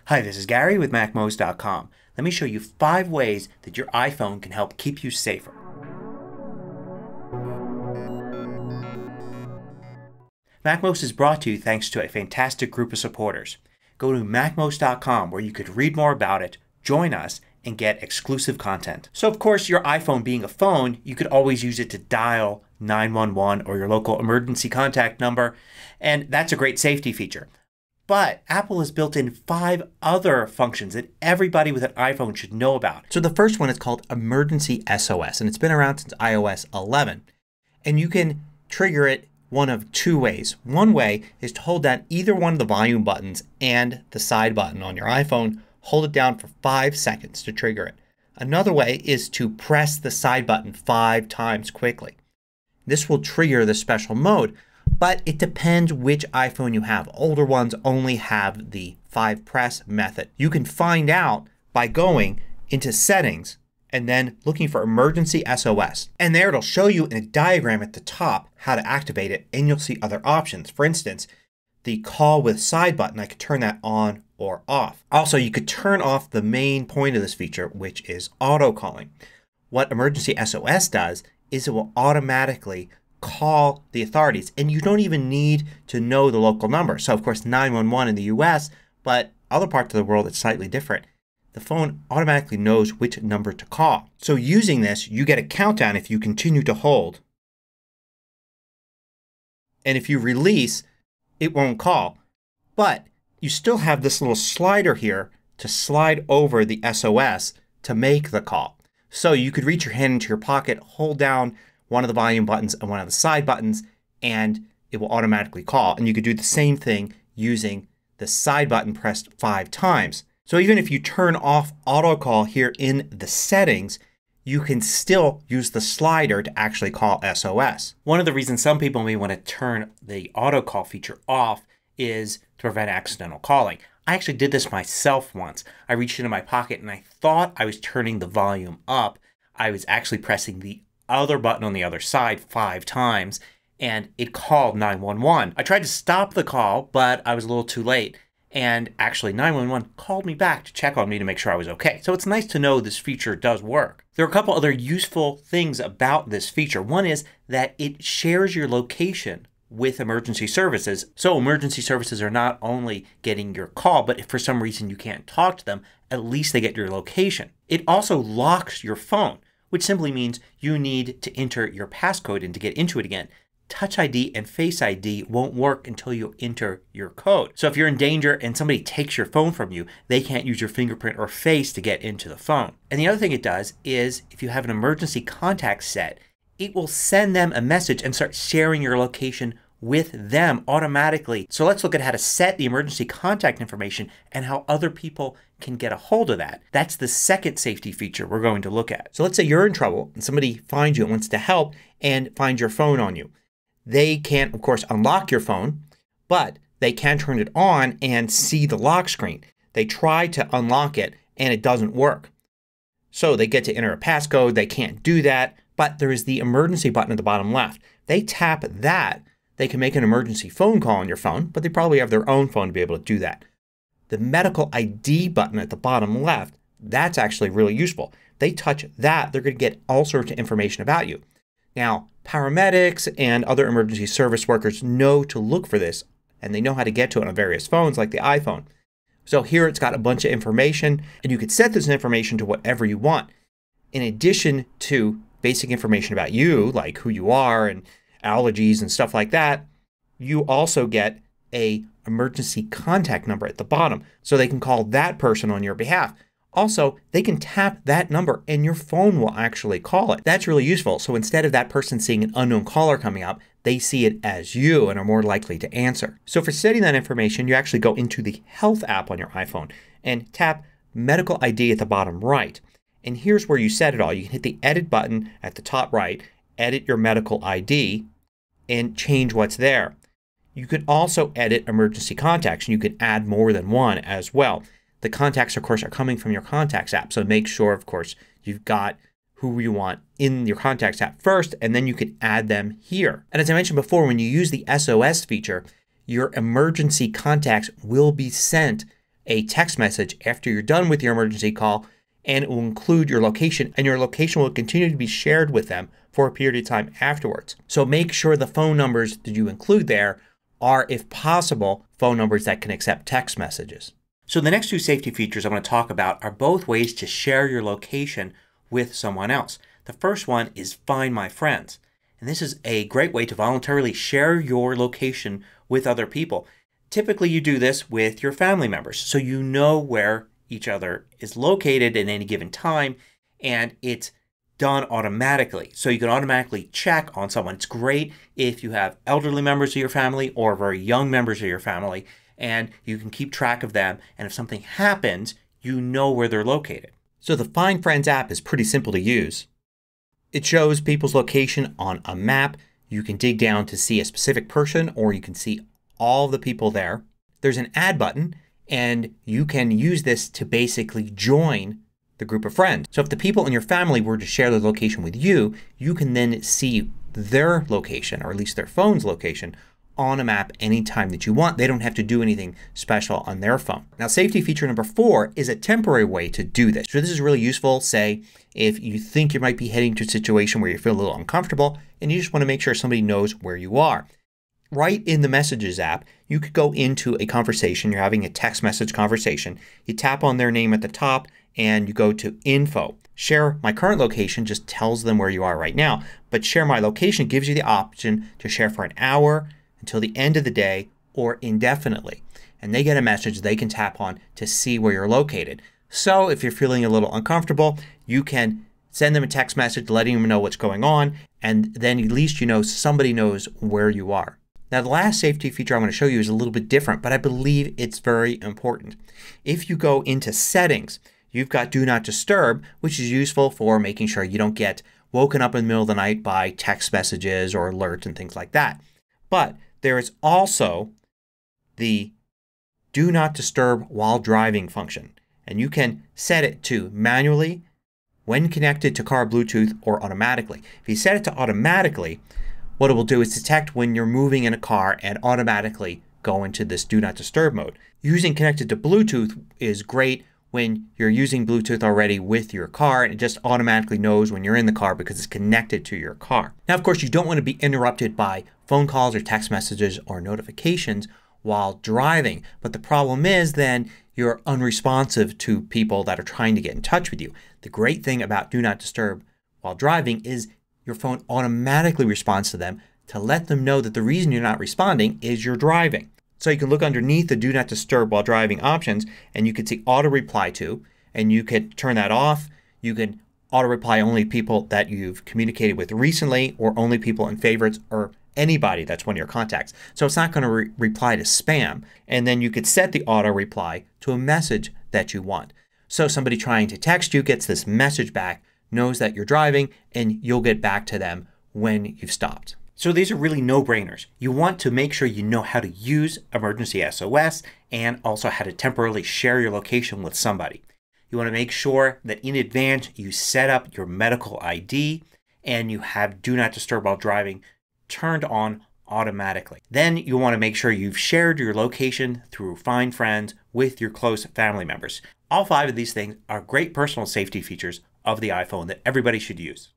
Hi, this is Gary with MACMOST.com. Let me show you 5 ways that your iPhone can help keep you safer. MACMOST is brought to you thanks to a fantastic group of supporters. Go to MACMOST.com where you could read more about it, join us, and get exclusive content. So of course, your iPhone being a phone, you could always use it to dial 911 or your local emergency contact number, and that's a great safety feature. But Apple has built in 5 other functions that everybody with an iPhone should know about. So the first one is called Emergency SOS, and it's been around since iOS 11. And you can trigger it one of 2 ways. One way is to hold down either one of the volume buttons and the side button on your iPhone. Hold it down for 5 seconds to trigger it. Another way is to press the side button 5 times quickly. This will trigger the special mode. But it depends which iPhone you have. Older ones only have the 5 press method. You can find out by going into Settings and then looking for Emergency SOS. And there it'll show you in a diagram at the top how to activate it, and you'll see other options. For instance, the call with side button, I could turn that on or off. Also, you could turn off the main point of this feature, which is auto calling. What Emergency SOS does is it will automatically call the authorities, and you don't even need to know the local number. So of course 911 in the US, but other parts of the world it's slightly different. The phone automatically knows which number to call. So using this you get a countdown if you continue to hold, and if you release it won't call. But you still have this little slider here to slide over the SOS to make the call. So you could reach your hand into your pocket, hold down one of the volume buttons and one of the side buttons, and it will automatically call. And you could do the same thing using the side button pressed 5 times. So even if you turn off auto call here in the settings, you can still use the slider to actually call SOS. One of the reasons some people may want to turn the auto call feature off is to prevent accidental calling. I actually did this myself once. I reached into my pocket and I thought I was turning the volume up. I was actually pressing the other button on the other side 5 times and it called 911. I tried to stop the call, but I was a little too late, and actually 911 called me back to check on me to make sure I was okay. So it's nice to know this feature does work. There are a couple other useful things about this feature. One is that it shares your location with emergency services. So emergency services are not only getting your call, but if for some reason you can't talk to them, at least they get your location. It also locks your phone, which simply means you need to enter your passcode in to get into it again. Touch ID and Face ID won't work until you enter your code. So if you're in danger and somebody takes your phone from you, they can't use your fingerprint or face to get into the phone. And the other thing it does is if you have an emergency contact set, it will send them a message and start sharing your location with them automatically. So let's look at how to set the emergency contact information and how other people can get a hold of that. That's the second safety feature we're going to look at. So let's say you're in trouble and somebody finds you and wants to help and finds your phone on you. They can't, of course, unlock your phone, but they can turn it on and see the lock screen. They try to unlock it and it doesn't work. So they get to enter a passcode. They can't do that, but there is the emergency button at the bottom left. They tap that. They can make an emergency phone call on your phone, but they probably have their own phone to be able to do that. The medical ID button at the bottom left, that's actually really useful. They touch that, they're going to get all sorts of information about you. Now, paramedics and other emergency service workers know to look for this, and they know how to get to it on various phones like the iPhone. So here it's got a bunch of information, and you can set this information to whatever you want. In addition to basic information about you, like who you are and allergies and stuff like that, you also get a emergency contact number at the bottom, so they can call that person on your behalf. Also, they can tap that number and your phone will actually call it. That's really useful. So instead of that person seeing an unknown caller coming up, they see it as you and are more likely to answer. So for setting that information, you actually go into the Health app on your iPhone and tap Medical ID at the bottom right. And here's where you set it all. You can hit the Edit button at the top right, edit your medical ID, and change what's there. You can also edit emergency contacts, and you can add more than one as well. The contacts, of course, are coming from your Contacts app, so make sure, of course, you've got who you want in your Contacts app first, and then you can add them here. And as I mentioned before, when you use the SOS feature, your emergency contacts will be sent a text message after you're done with your emergency call, and it will include your location, and your location will continue to be shared with them for a period of time afterwards. So make sure the phone numbers that you include there are, if possible, phone numbers that can accept text messages. So the next two safety features I'm going to talk about are both ways to share your location with someone else. The first one is Find My Friends. And this is a great way to voluntarily share your location with other people. Typically you do this with your family members so you know where each other is located at any given time, and it's done automatically. So you can automatically check on someone. It's great if you have elderly members of your family or very young members of your family, and you can keep track of them, and if something happens you know where they're located. So the Find Friends app is pretty simple to use. It shows people's location on a map. You can dig down to see a specific person, or you can see all the people there. There's an add button, and you can use this to basically join the group of friends. So if the people in your family were to share their location with you, you can then see their location, or at least their phone's location, on a map anytime that you want. They don't have to do anything special on their phone. Now safety feature number 4 is a temporary way to do this. So this is really useful, say, if you think you might be heading to a situation where you feel a little uncomfortable and you just want to make sure somebody knows where you are. Right in the Messages app you could go into a conversation. You're having a text message conversation. You tap on their name at the top and you go to Info. Share My Current Location just tells them where you are right now. But Share My Location gives you the option to share for an hour, until the end of the day, or indefinitely. And they get a message they can tap on to see where you're located. So if you're feeling a little uncomfortable you can send them a text message letting them know what's going on, and then at least you know somebody knows where you are. Now the last safety feature I'm going to show you is a little bit different, but I believe it's very important. If you go into Settings, you've got Do Not Disturb, which is useful for making sure you don't get woken up in the middle of the night by text messages or alerts and things like that. But there is also the Do Not Disturb While Driving function. And you can set it to manually, when connected to car Bluetooth, or automatically. If you set it to automatically, what it will do is detect when you're moving in a car and automatically go into this Do Not Disturb mode. Using connected to Bluetooth is great when you're using Bluetooth already with your car, and it just automatically knows when you're in the car because it's connected to your car. Now of course you don't want to be interrupted by phone calls or text messages or notifications while driving. But the problem is then you're unresponsive to people that are trying to get in touch with you. The great thing about Do Not Disturb while driving is your phone automatically responds to them to let them know that the reason you're not responding is you're driving. So you can look underneath the Do Not Disturb While Driving options and you can see Auto Reply To, and you can turn that off. You can auto reply only people that you've communicated with recently, or only people in favorites, or anybody that's one of your contacts. So it's not going to reply to spam. And then you could set the auto reply to a message that you want. So somebody trying to text you gets this message back, knows that you're driving, and you'll get back to them when you've stopped. So these are really no-brainers. You want to make sure you know how to use Emergency SOS and also how to temporarily share your location with somebody. You want to make sure that in advance you set up your medical ID and you have Do Not Disturb While Driving turned on automatically. Then you want to make sure you've shared your location through Find Friends with your close family members. All 5 of these things are great personal safety features of the iPhone that everybody should use.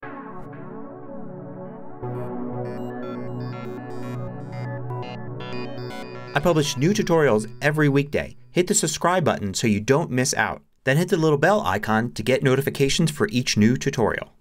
I publish new tutorials every weekday. Hit the subscribe button so you don't miss out. Then hit the little bell icon to get notifications for each new tutorial.